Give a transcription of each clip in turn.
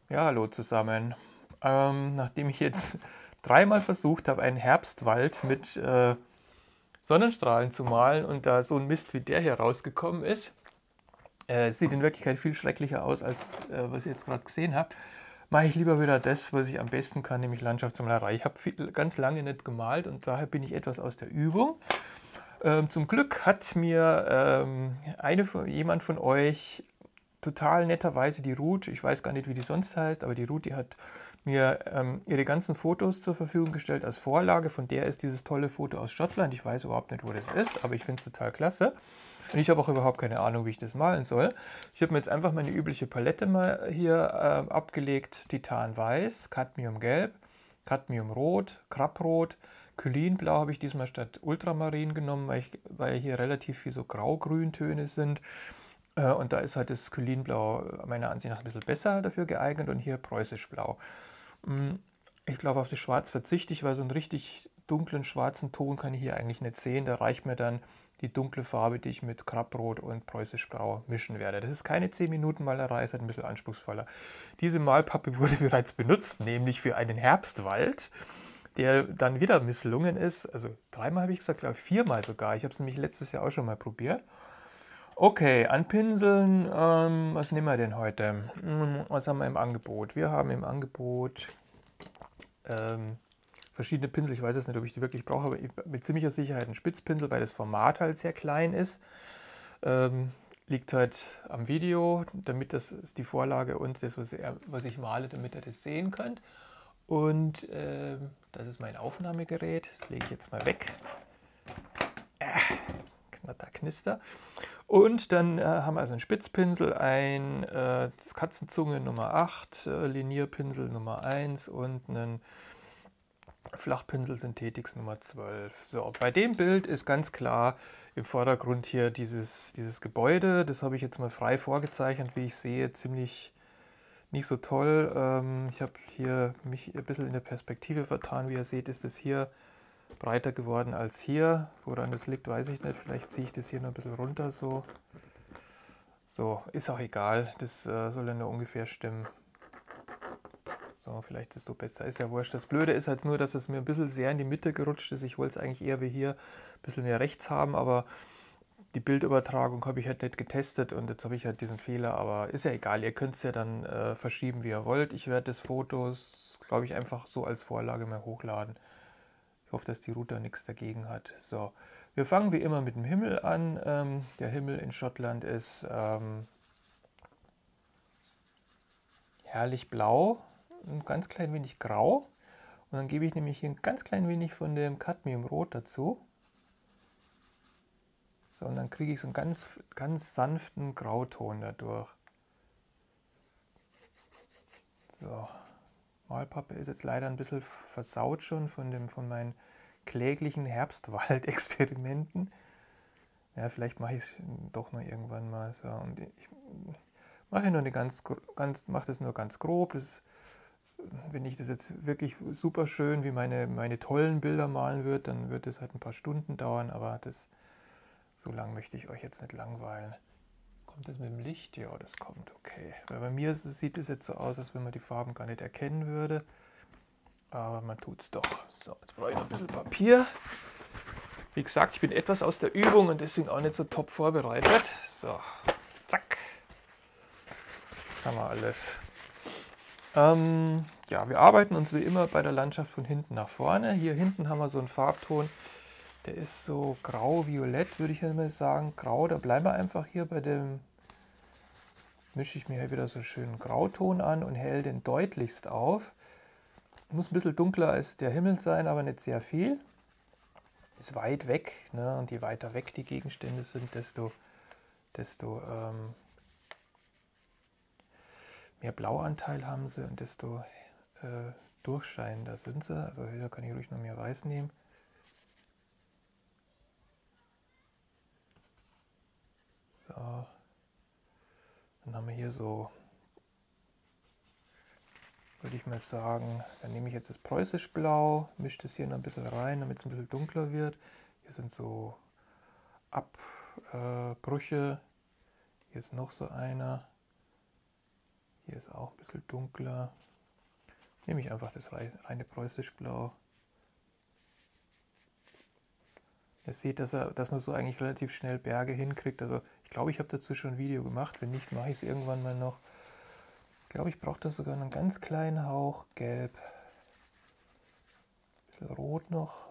Ja, hallo zusammen. Nachdem ich jetzt dreimal versucht habe, einen Herbstwald mit Sonnenstrahlen zu malen und da so ein Mist wie der hier rausgekommen ist, sieht in Wirklichkeit viel schrecklicher aus, als was ihr jetzt gerade gesehen habt, mache ich lieber wieder das, was ich am besten kann, nämlich Landschaftsmalerei. Ich habe ganz lange nicht gemalt und daher bin ich etwas aus der Übung. Zum Glück hat mir jemand von euch total netterweise die Ruth, ich weiß gar nicht, wie die sonst heißt, aber die Ruth, die hat mir ihre ganzen Fotos zur Verfügung gestellt als Vorlage. Von der ist dieses tolle Foto aus Schottland. Ich weiß überhaupt nicht, wo das ist, aber ich finde es total klasse. Und ich habe auch überhaupt keine Ahnung, wie ich das malen soll. Ich habe mir jetzt einfach meine übliche Palette mal hier abgelegt. Titan Weiß, Cadmium Gelb, Cadmium Rot, Krapprot, Kylinblau habe ich diesmal statt Ultramarin genommen, weil hier relativ viel so Grau-Grüntöne sind. Und da ist halt das Kylinblau meiner Ansicht nach ein bisschen besser dafür geeignet und hier Preußisch Blau. Ich glaube, auf das Schwarz verzichte ich, weil so einen richtig dunklen schwarzen Ton kann ich hier eigentlich nicht sehen. Da reicht mir dann die dunkle Farbe, die ich mit Krapprot und Preußisch Blau mischen werde. Das ist keine 10 Minuten Malerei, ist halt ein bisschen anspruchsvoller. Diese Malpappe wurde bereits benutzt, nämlich für einen Herbstwald, der dann wieder misslungen ist. Also dreimal habe ich gesagt, glaube ich, viermal sogar. Ich habe es nämlich letztes Jahr auch schon mal probiert. Okay, an Pinseln, was nehmen wir denn heute? Was haben wir im Angebot? Wir haben im Angebot verschiedene Pinsel. Ich weiß jetzt nicht, ob ich die wirklich brauche, aber mit ziemlicher Sicherheit ein Spitzpinsel, weil das Format halt sehr klein ist. Liegt halt am Video, damit das ist die Vorlage und das, was ich male, damit ihr das sehen könnt. Und das ist mein Aufnahmegerät. Das lege ich jetzt mal weg. Knatter, Knister. Und dann haben wir also einen Spitzpinsel, ein Katzenzunge Nummer 8, Linierpinsel Nummer 1 und einen Flachpinsel Synthetix Nummer 12. So, bei dem Bild ist ganz klar im Vordergrund hier dieses Gebäude. Das habe ich jetzt mal frei vorgezeichnet, wie ich sehe, ziemlich nicht so toll. Ich habe hier mich ein bisschen in der Perspektive vertan. Wie ihr seht, ist es hier breiter geworden als hier. Woran das liegt, weiß ich nicht. Vielleicht ziehe ich das hier noch ein bisschen runter so. So, ist auch egal. Das soll ja nur ungefähr stimmen. So, vielleicht ist es so besser. Ist ja wurscht. Das Blöde ist halt nur, dass es mir ein bisschen sehr in die Mitte gerutscht ist. Ich wollte es eigentlich eher wie hier ein bisschen mehr rechts haben, aber die Bildübertragung habe ich halt nicht getestet und jetzt habe ich halt diesen Fehler. Aber ist ja egal. Ihr könnt es ja dann verschieben, wie ihr wollt. Ich werde das Fotos, glaube ich, einfach so als Vorlage mal hochladen. Ich hoffe, dass die Ruth da nichts dagegen hat. So, wir fangen wie immer mit dem Himmel an. Der Himmel in Schottland ist herrlich blau, ein ganz klein wenig grau. Und dann gebe ich nämlich hier ein ganz klein wenig von dem Cadmiumrot dazu. So, und dann kriege ich so einen ganz sanften Grauton dadurch. So, Malpappe ist jetzt leider ein bisschen versaut schon von meinen kläglichen Herbstwald-Experimenten. Ja, vielleicht mache ich es doch noch irgendwann mal so. Und ich mache mache das nur ganz grob. Das, wenn ich das jetzt wirklich super schön wie meine tollen Bilder malen würde, dann wird es halt ein paar Stunden dauern, aber so lange möchte ich euch jetzt nicht langweilen. Kommt das mit dem Licht? Ja, das kommt, okay. Weil bei mir sieht es jetzt so aus, als wenn man die Farben gar nicht erkennen würde. Aber man tut es doch. So, jetzt brauche ich noch ein bisschen Papier. Wie gesagt, ich bin etwas aus der Übung und deswegen auch nicht so top vorbereitet. So, zack. Jetzt haben wir alles. Ja, wir arbeiten uns wie immer bei der Landschaft von hinten nach vorne. Hier hinten haben wir so einen Farbton, der ist so grau-violett, würde ich mal sagen. Grau, da bleiben wir einfach hier bei dem. Mische ich mir hier wieder so schönen Grauton an und helle den deutlichst auf. Muss ein bisschen dunkler als der Himmel sein, aber nicht sehr viel. Ist weit weg, ne? Und je weiter weg die Gegenstände sind, desto mehr Blauanteil haben sie und desto durchscheinender sind sie. Also hier kann ich ruhig noch mehr Weiß nehmen. So. Dann haben wir hier so, würde ich mal sagen, dann nehme ich jetzt das Preußisch Blau, mische das hier noch ein bisschen rein, damit es ein bisschen dunkler wird. Hier sind so Abbrüche. Hier ist noch so einer. Hier ist auch ein bisschen dunkler. Nehme ich einfach das reine Preußisch-Blau. Ihr seht, dass man so eigentlich relativ schnell Berge hinkriegt. Also ich glaube, ich habe dazu schon ein Video gemacht. Wenn nicht, mache ich es irgendwann mal noch. Ich glaube, ich brauche da sogar einen ganz kleinen Hauch Gelb. Ein bisschen Rot noch.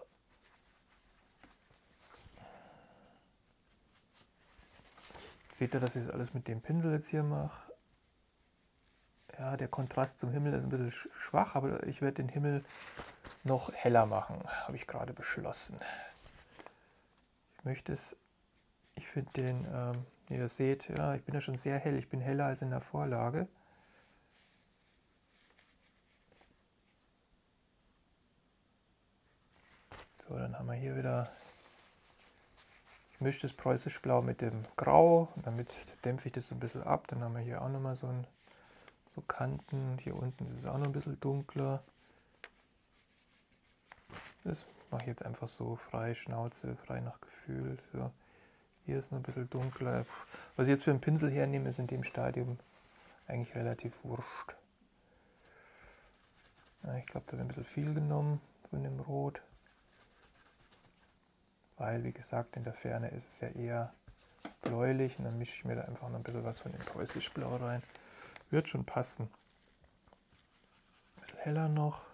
Seht ihr, dass ich das alles mit dem Pinsel jetzt hier mache? Ja, der Kontrast zum Himmel ist ein bisschen schwach, aber ich werde den Himmel noch heller machen, habe ich gerade beschlossen. Ich finde den, wie ihr seht, ja, ich bin ja schon sehr hell, ich bin heller als in der Vorlage. So, dann haben wir hier wieder, ich mische das Preußisch-Blau mit dem Grau, damit dämpfe ich das so ein bisschen ab. Dann haben wir hier auch nochmal so Kanten, hier unten ist es auch noch ein bisschen dunkler. Das mache ich jetzt einfach so frei Schnauze, frei nach Gefühl. So. Hier ist noch ein bisschen dunkler. Was ich jetzt für einen Pinsel hernehme, ist in dem Stadium eigentlich relativ wurscht. Ja, ich glaube, da wird ein bisschen viel genommen von dem Rot. Weil, wie gesagt, in der Ferne ist es ja eher bläulich und dann mische ich mir da einfach noch ein bisschen was von dem Preußisch-Blau rein. Wird schon passen. Ein bisschen heller noch.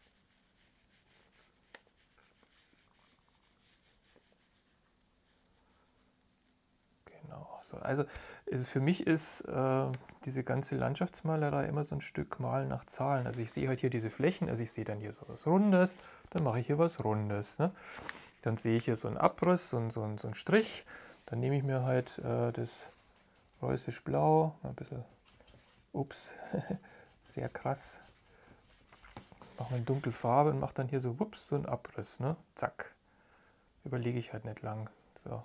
Genau. So, also für mich ist diese ganze Landschaftsmalerei immer so ein Stück Malen nach Zahlen. Also ich sehe halt hier diese Flächen, also ich sehe dann hier so was Rundes, dann mache ich hier was Rundes. Ne? Dann sehe ich hier so einen Abriss, so einen Strich. Dann nehme ich mir halt das Preußisch-Blau, ein bisschen, ups, sehr krass. Mache eine dunkle Farbe und mache dann hier so, wups, so einen Abriss. Ne? Zack. Überlege ich halt nicht lang. So.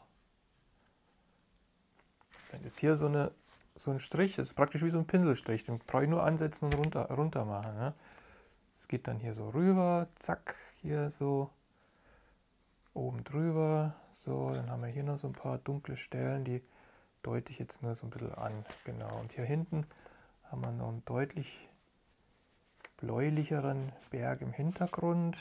Dann ist hier so ein Strich, das ist praktisch wie so ein Pinselstrich. Den brauche ich nur ansetzen und runter machen. Ne? Das geht dann hier so rüber, zack, hier so. Oben drüber, so, dann haben wir hier noch so ein paar dunkle Stellen, die deute ich jetzt nur so ein bisschen an. Genau, und hier hinten haben wir noch einen deutlich bläulicheren Berg im Hintergrund.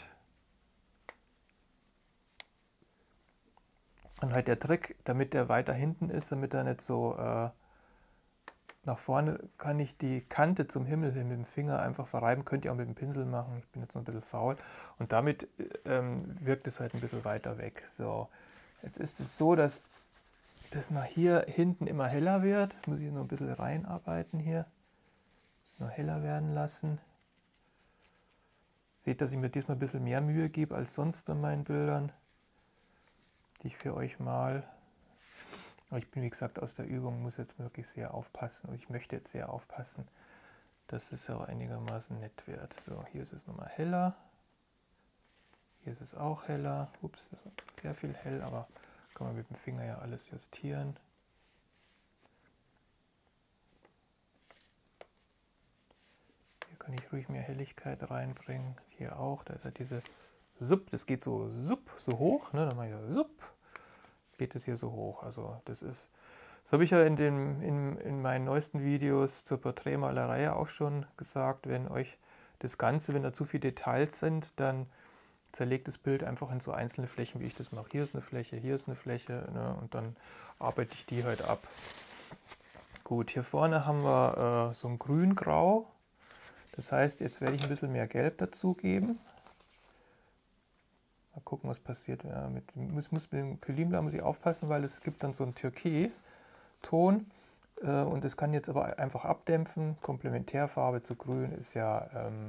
Und halt der Trick, damit der weiter hinten ist, damit er nicht so nach vorne, kann ich die Kante zum Himmel hin mit dem Finger einfach verreiben. Könnt ihr auch mit dem Pinsel machen. Ich bin jetzt noch ein bisschen faul. Und damit wirkt es halt ein bisschen weiter weg. So, jetzt ist es so, dass das nach hier hinten immer heller wird. Das muss ich noch ein bisschen reinarbeiten hier. Das noch heller werden lassen. Seht, dass ich mir diesmal ein bisschen mehr Mühe gebe als sonst bei meinen Bildern, die ich für euch mal. Aber ich bin, wie gesagt, aus der Übung, muss jetzt wirklich sehr aufpassen und ich möchte jetzt sehr aufpassen, dass es auch einigermaßen nett wird. So, hier ist es nochmal heller. Hier ist es auch heller. Ups, das war sehr viel hell, aber kann man mit dem Finger ja alles justieren. Hier kann ich ruhig mehr Helligkeit reinbringen. Hier auch, da ist halt diese Supp, das geht so so hoch, ne? Dann mache ich so Supp. Geht es hier so hoch. Also das habe ich ja in meinen neuesten Videos zur Porträtmalerei auch schon gesagt, wenn euch das Ganze, wenn da zu viele Details sind, dann zerlegt das Bild einfach in so einzelne Flächen, wie ich das mache. Hier ist eine Fläche, ne, und dann arbeite ich die halt ab. Gut, hier vorne haben wir so ein Grün-Grau. Das heißt, jetzt werde ich ein bisschen mehr Gelb dazugeben. Mal gucken, was passiert. Ja, mit dem Kylinblau muss ich aufpassen, weil es gibt dann so einen Türkis-Ton. Und das kann jetzt aber einfach abdämpfen. Komplementärfarbe zu Grün ist ja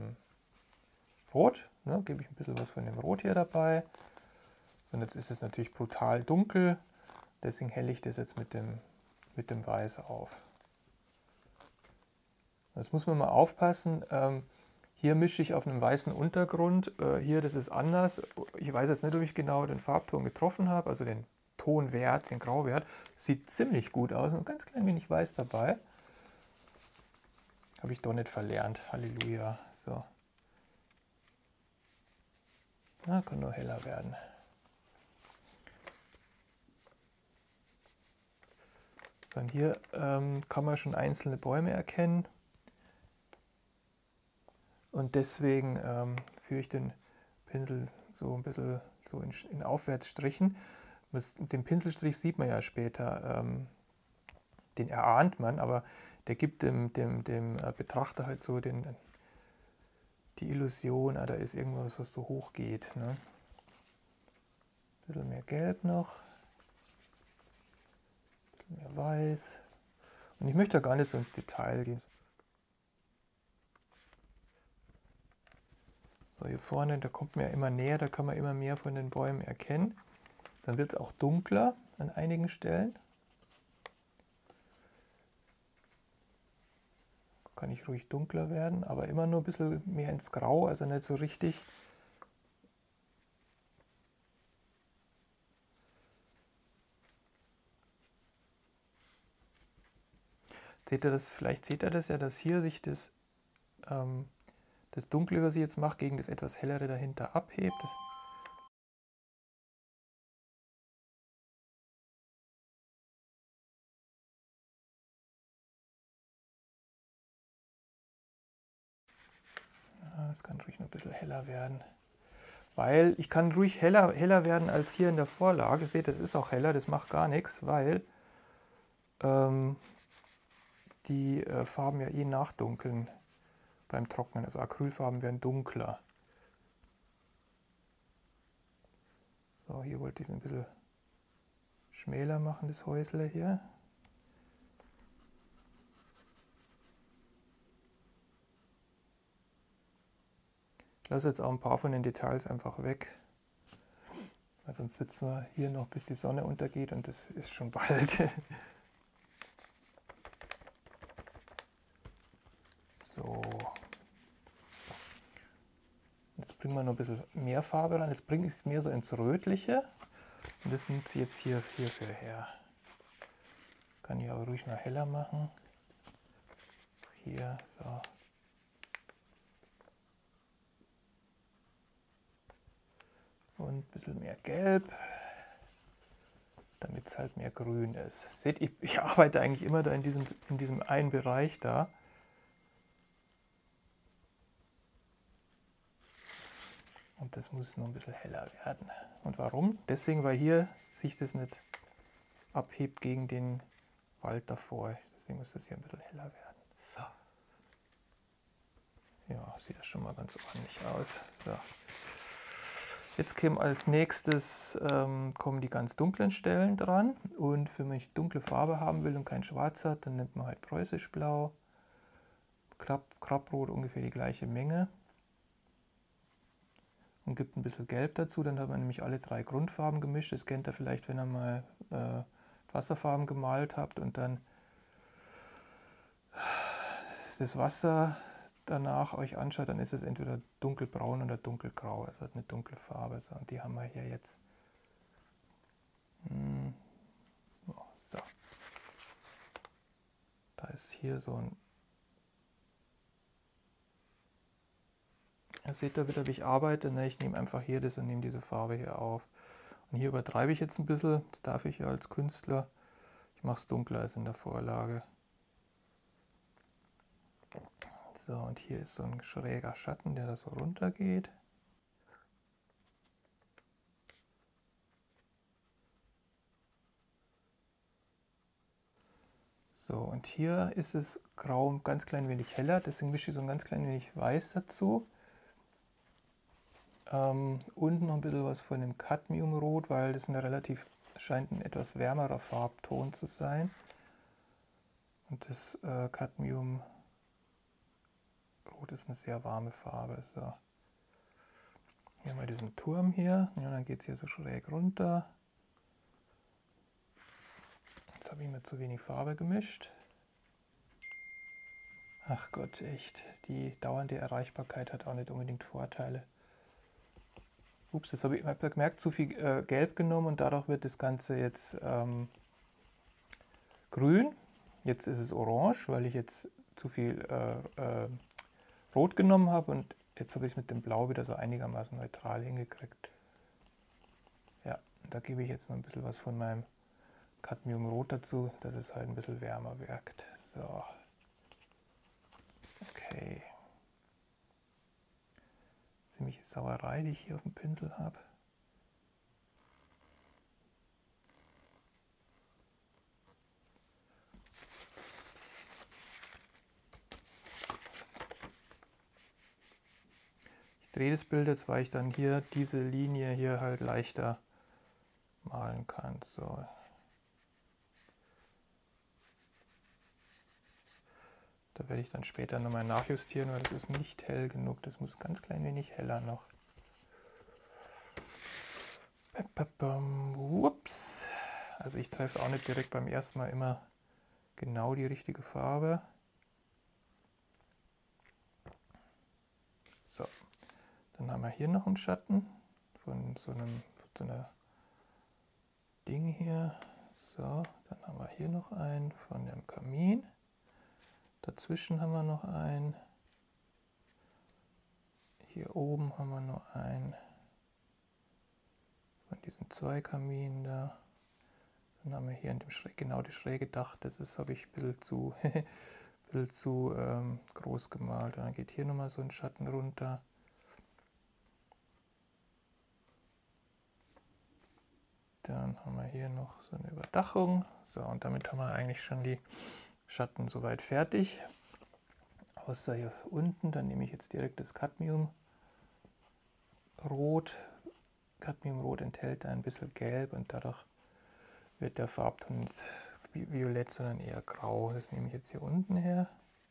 Rot. Ne? Gebe ich ein bisschen was von dem Rot hier dabei. Und jetzt ist es natürlich brutal dunkel. Deswegen helle ich das jetzt mit dem Weiß auf. Jetzt muss man mal aufpassen. Hier mische ich auf einem weißen Untergrund, hier, das ist anders. Ich weiß jetzt nicht, ob ich genau den Farbton getroffen habe, also den Tonwert, den Grauwert. Sieht ziemlich gut aus, ein ganz klein wenig Weiß dabei. Habe ich doch nicht verlernt, Halleluja. So. Na, kann nur heller werden. Dann hier kann man schon einzelne Bäume erkennen. Und deswegen führe ich den Pinsel so ein bisschen so in Aufwärtsstrichen. Den Pinselstrich sieht man ja später, den erahnt man, aber der gibt dem Betrachter halt so die Illusion, da ist irgendwas, was so hoch geht. Ne? Ein bisschen mehr Gelb noch, ein bisschen mehr Weiß. Und ich möchte da gar nicht so ins Detail gehen. So, hier vorne, da kommt man ja immer näher, da kann man immer mehr von den Bäumen erkennen. Dann wird es auch dunkler an einigen Stellen. Kann ich ruhig dunkler werden, aber immer nur ein bisschen mehr ins Grau, also nicht so richtig. Seht ihr das? Vielleicht seht ihr das ja, dass hier sich das Dunkle, was ich jetzt mache, gegen das etwas hellere dahinter abhebt. Es kann ruhig noch ein bisschen heller werden. Weil ich kann ruhig heller werden als hier in der Vorlage. Seht, das ist auch heller, das macht gar nichts, weil die Farben ja eh nachdunkeln beim Trocknen. Also Acrylfarben werden dunkler. So, hier wollte ich es ein bisschen schmäler machen, das Häusle hier. Ich lasse jetzt auch ein paar von den Details einfach weg, weil sonst sitzen wir hier noch, bis die Sonne untergeht und das ist schon bald. So. Jetzt bringen wir noch ein bisschen mehr Farbe rein. Jetzt bringe ich es mehr so ins Rötliche und das nimmt sie jetzt hierfür her. Kann ich aber ruhig mal heller machen. Hier, so. Und ein bisschen mehr Gelb, damit es halt mehr Grün ist. Seht, ich arbeite eigentlich immer da in diesem einen Bereich da. Und das muss noch ein bisschen heller werden. Und warum? Deswegen, weil hier sich das nicht abhebt gegen den Wald davor. Deswegen muss das hier ein bisschen heller werden. So. Ja, sieht das schon mal ganz ordentlich aus. So. Jetzt kommen als nächstes kommen die ganz dunklen Stellen dran. Und wenn man dunkle Farbe haben will und kein Schwarz hat, dann nimmt man halt Preußisch Blau, Krapprot, ungefähr die gleiche Menge. Und gibt ein bisschen Gelb dazu, dann hat man nämlich alle drei Grundfarben gemischt. Das kennt ihr vielleicht, wenn ihr mal Wasserfarben gemalt habt und dann das Wasser danach euch anschaut, dann ist es entweder dunkelbraun oder dunkelgrau, also hat eine dunkle Farbe. So, und die haben wir hier jetzt. So. Da ist hier so ein. Ihr seht da wieder, wie ich arbeite. Ne? Ich nehme einfach hier das und nehme diese Farbe hier auf. Und hier übertreibe ich jetzt ein bisschen. Das darf ich ja als Künstler. Ich mache es dunkler als in der Vorlage. So, und hier ist so ein schräger Schatten, der da so runter geht. So, und hier ist es grau ein ganz klein wenig heller, deswegen mische ich so ein ganz klein wenig Weiß dazu. Und noch ein bisschen was von dem Cadmiumrot, weil das scheint ein etwas wärmerer Farbton zu sein. Und das Cadmiumrot ist eine sehr warme Farbe. So. Hier haben wir diesen Turm hier. Ja, dann geht es hier so schräg runter. Jetzt habe ich mir zu wenig Farbe gemischt. Ach Gott, echt. Die dauernde Erreichbarkeit hat auch nicht unbedingt Vorteile. Ups, das habe ich gemerkt, zu viel Gelb genommen und dadurch wird das Ganze jetzt grün. Jetzt ist es orange, weil ich jetzt zu viel Rot genommen habe und jetzt habe ich es mit dem Blau wieder so einigermaßen neutral hingekriegt. Ja, da gebe ich jetzt noch ein bisschen was von meinem Cadmiumrot dazu, dass es halt ein bisschen wärmer wirkt. So. Okay. Ziemliche Sauerei, die ich hier auf dem Pinsel habe. Ich drehe das Bild jetzt, weil ich dann hier diese Linie hier halt leichter malen kann. So. Da werde ich dann später nochmal nachjustieren, weil das ist nicht hell genug. Das muss ganz klein wenig heller noch. Ups. Also ich treffe auch nicht direkt beim ersten Mal immer genau die richtige Farbe. So, dann haben wir hier noch einen Schatten von so einer Ding hier. So, dann haben wir hier noch einen von dem Kamin. Dazwischen haben wir noch einen. Hier oben haben wir noch einen von diesen 2 Kaminen da. Dann haben wir hier in dem genau das schräge Dach. Das ist, habe ich ein bisschen zu groß gemalt. Und dann geht hier nochmal so ein Schatten runter. Dann haben wir hier noch so eine Überdachung. So, und damit haben wir eigentlich schon die Schatten soweit fertig. Außer hier unten, dann nehme ich jetzt direkt das Cadmiumrot. Cadmiumrot enthält ein bisschen Gelb und dadurch wird der Farbton nicht violett, sondern eher grau. Das nehme ich jetzt hier unten her.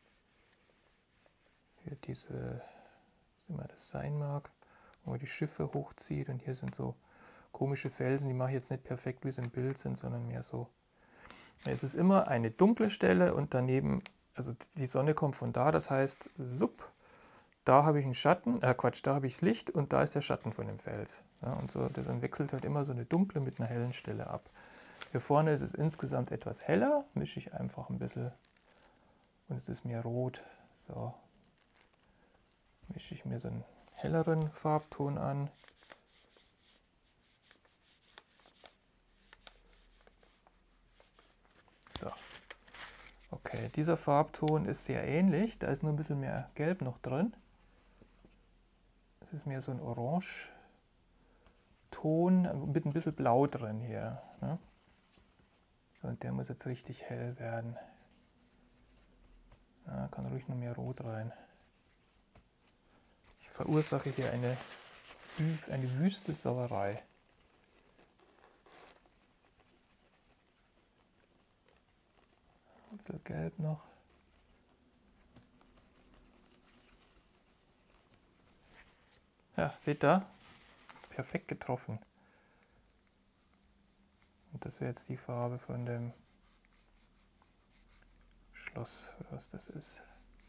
Für diese, was immer das sein mag, wo man die Schiffe hochzieht. Und hier sind so komische Felsen, die mache ich jetzt nicht perfekt, wie sie im Bild sind, sondern mehr so. Es ist immer eine dunkle Stelle und daneben, also die Sonne kommt von da, das heißt, da habe ich einen Schatten, da habe ich das Licht und da ist der Schatten von dem Fels. Ja, und so, das wechselt halt immer so eine dunkle mit einer hellen Stelle ab. Hier vorne ist es insgesamt etwas heller, mische ich einfach ein bisschen und es ist mehr rot. So, mische ich mir so einen helleren Farbton an. So. Okay, dieser Farbton ist sehr ähnlich, da ist nur ein bisschen mehr Gelb noch drin. Es ist mehr so ein Orange-Ton mit ein bisschen Blau drin hier. Ne? So, und der muss jetzt richtig hell werden. Ja, kann ruhig noch mehr Rot rein. Ich verursache hier eine wüste Sauerei. Ein bisschen Gelb noch. Ja, seht ihr? Perfekt getroffen. Und das wäre jetzt die Farbe von dem Schloss, was das ist.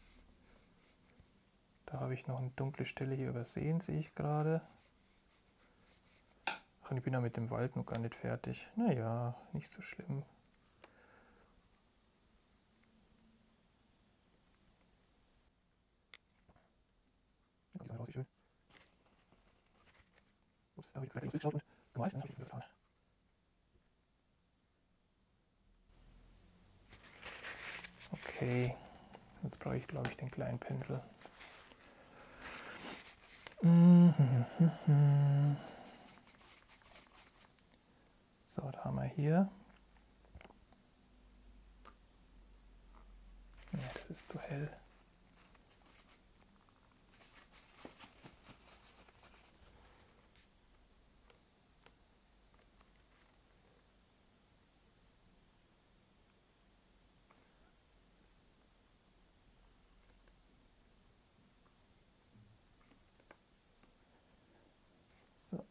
Da habe ich noch eine dunkle Stelle hier übersehen, sehe ich gerade. Ach, und ich bin ja mit dem Wald noch gar nicht fertig. Naja, nicht so schlimm. Die sind raus, wie schön. Ups, da habe ich jetzt gleich durchgeschaut und gemalt, dann habe ich das getan. Okay, jetzt brauche ich, glaube ich, den kleinen Pinsel. So, da haben wir hier. Ja, das ist zu hell. So.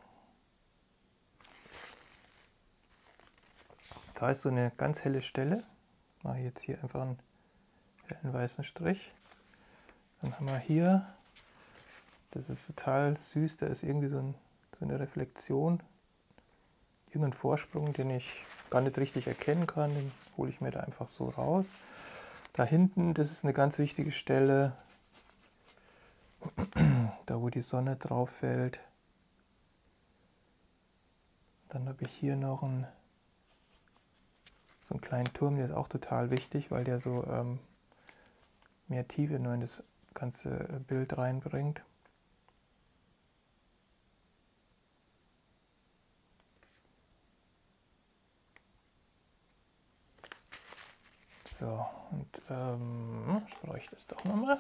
Da ist so eine ganz helle Stelle. Mache ich jetzt hier einfach einen hellen weißen Strich. Dann haben wir hier, das ist total süß, da ist irgendwie so eine Reflexion, irgendein Vorsprung, den ich gar nicht richtig erkennen kann, den hole ich mir da einfach so raus. Da hinten, das ist eine ganz wichtige Stelle, da wo die Sonne drauf fällt. Dann habe ich hier noch so einen kleinen Turm, der ist auch total wichtig, weil der so mehr Tiefe nur in das ganze Bild reinbringt. So, und ich bräuchte es doch nochmal.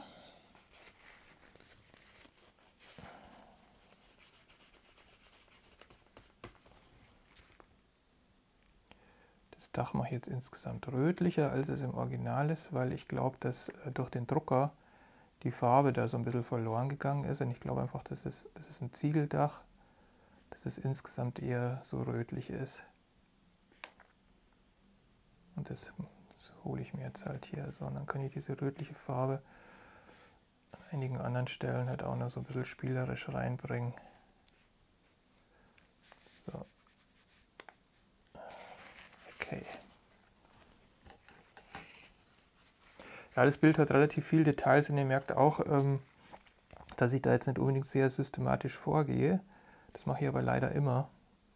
Das Dach mache ich jetzt insgesamt rötlicher, als es im Original ist, weil ich glaube, dass durch den Drucker die Farbe da so ein bisschen verloren gegangen ist. Und ich glaube einfach, das ist ein Ziegeldach, dass es insgesamt eher so rötlich ist. Und das hole ich mir jetzt halt hier so. Und dann kann ich diese rötliche Farbe an einigen anderen Stellen halt auch noch so ein bisschen spielerisch reinbringen. So. Okay. Ja, das Bild hat relativ viele Details und ihr merkt auch, dass ich da jetzt nicht unbedingt sehr systematisch vorgehe. Das mache ich aber leider immer.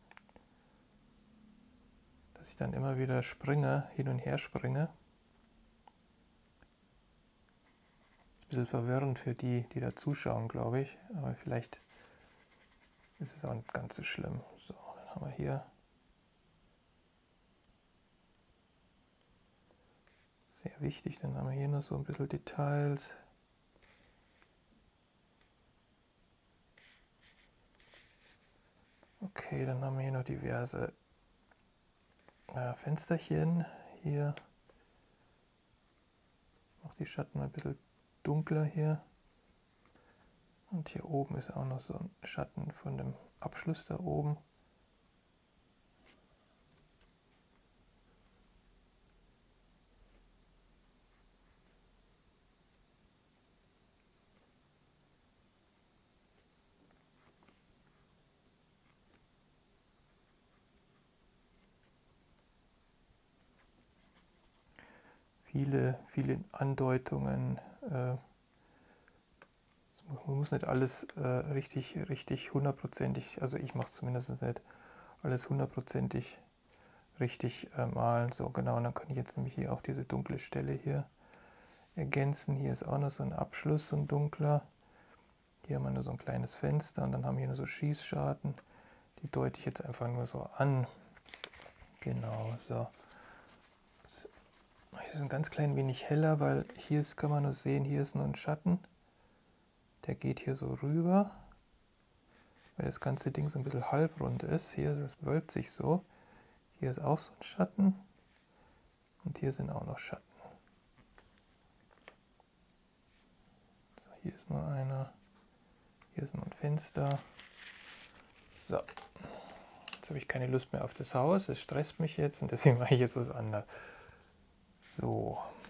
Dass ich dann immer wieder springe, hin und her springe. Ist ein bisschen verwirrend für die, die da zuschauen, glaube ich. Aber vielleicht ist es auch nicht ganz so schlimm. So, dann haben wir hier. Sehr wichtig, dann haben wir hier noch so ein bisschen Details. Okay, dann haben wir hier noch diverse Fensterchen. Hier noch die Schatten ein bisschen dunkler hier. Und hier oben ist auch noch so ein Schatten von dem Abschluss da oben. Viele Andeutungen. Man muss nicht alles richtig hundertprozentig, also ich mache es zumindest nicht alles hundertprozentig richtig malen. So genau, und dann kann ich jetzt nämlich hier auch diese dunkle Stelle hier ergänzen. Hier ist auch noch so ein Abschluss, so ein dunkler. Hier haben wir nur so ein kleines Fenster und dann haben wir hier nur so Schießscharten. Die deute ich jetzt einfach nur so an. Genau, so. Hier ist ein ganz klein wenig heller, weil hier ist, kann man nur sehen, hier ist nur ein Schatten. Der geht hier so rüber, weil das ganze Ding so ein bisschen halbrund ist. Hier ist es, wölbt sich so. Hier ist auch so ein Schatten und hier sind auch noch Schatten. So, hier ist nur einer, hier ist noch ein Fenster. So, jetzt habe ich keine Lust mehr auf das Haus, es stresst mich jetzt und deswegen mache ich jetzt was anderes. So.